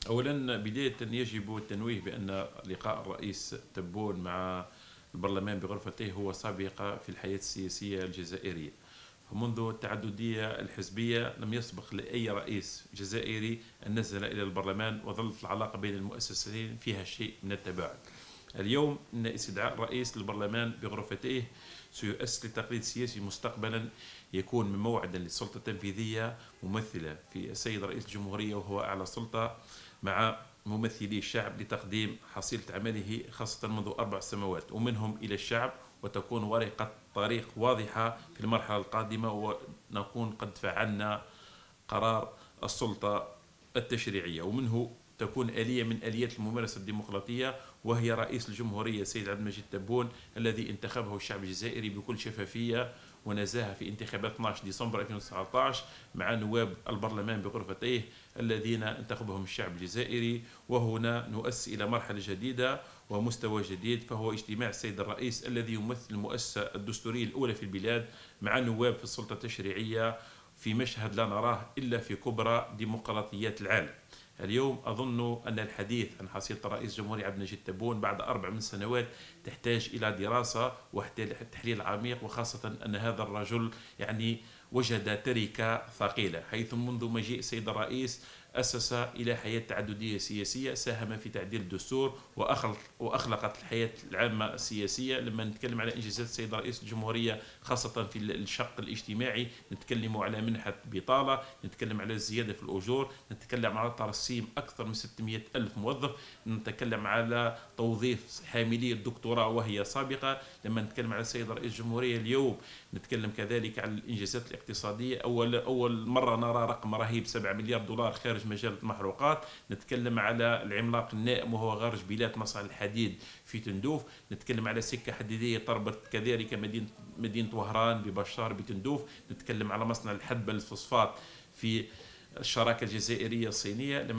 أولا بداية يجب التنويه بأن لقاء الرئيس تبون مع البرلمان بغرفته هو سابقة في الحياة السياسية الجزائرية. فمنذ التعددية الحزبية لم يسبق لأي رئيس جزائري أن نزل إلى البرلمان وظلت العلاقة بين المؤسستين فيها شيء من التباعد. اليوم إن استدعاء الرئيس للبرلمان بغرفتيه سيؤسس لتقليد سياسي مستقبلا يكون من موعدا للسلطة التنفيذية ممثلة في السيد رئيس الجمهورية وهو أعلى سلطة مع ممثلي الشعب لتقديم حصيلة عمله خاصة منذ 4 سنوات ومنهم إلى الشعب، وتكون ورقة طريق واضحة في المرحلة القادمة ونكون قد فعلنا قرار السلطة التشريعية، ومنه تكون آلية من آليات الممارسة الديمقراطية وهي رئيس الجمهورية سيد عبد المجيد تبون الذي انتخبه الشعب الجزائري بكل شفافية ونزاهة في انتخابات 12 ديسمبر 2019 مع نواب البرلمان بغرفتيه الذين انتخبهم الشعب الجزائري. وهنا نؤسس إلى مرحلة جديدة ومستوى جديد، فهو اجتماع السيد الرئيس الذي يمثل المؤسسة الدستورية الأولى في البلاد مع نواب في السلطة التشريعية في مشهد لا نراه إلا في كبرى ديمقراطيات العالم. اليوم أظن أن الحديث عن حصيلة رئيس الجمهورية عبد المجيد تبون بعد 4 سنوات تحتاج إلى دراسة وتحليل عميق، وخاصة أن هذا الرجل وجد تركة ثقيلة، حيث منذ مجيء السيد الرئيس أسس إلى حياة تعددية سياسية، ساهم في تعديل الدستور وأخلقت الحياة العامة السياسية. لما نتكلم على إنجازات السيد رئيس الجمهورية خاصة في الشق الاجتماعي نتكلم على منحة بطالة، نتكلم على الزيادة في الأجور، نتكلم على ترسيم أكثر من 600 ألف موظف، نتكلم على توظيف حاملي الدكتوراه وهي سابقة. لما نتكلم على السيد رئيس الجمهورية اليوم نتكلم كذلك على الإنجازات الاقتصادية، أول مرة نرى رقم رهيب 7 مليار دولار خارج مجال المحروقات. نتكلم على العملاق النائم وهو غارج بلاد مصنع الحديد في تندوف. نتكلم على سكة حديدية تربط كذلك مدينة وهران ببشار بتندوف. نتكلم على مصنع الحدبة للفوسفات في الشراكة الجزائرية الصينية.